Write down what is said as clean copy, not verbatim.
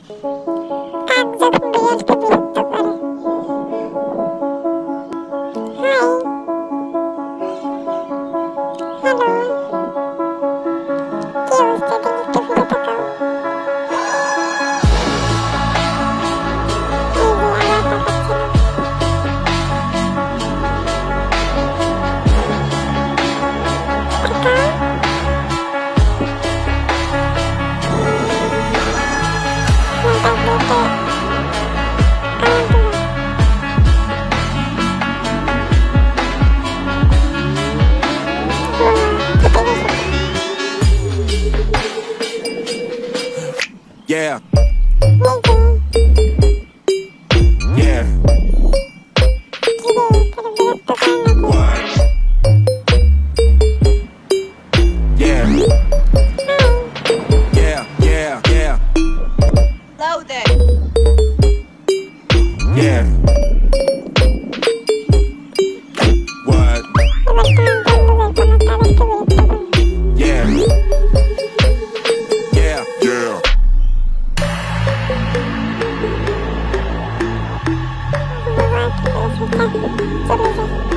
Также приятно говорю. Hi. Hello. Девушка, ты не такая. Yeah. Yeah. What? Yeah. Yeah, yeah, yeah. Loaded. Yeah. What? Yeah. Yeah. Yeah. Бывает,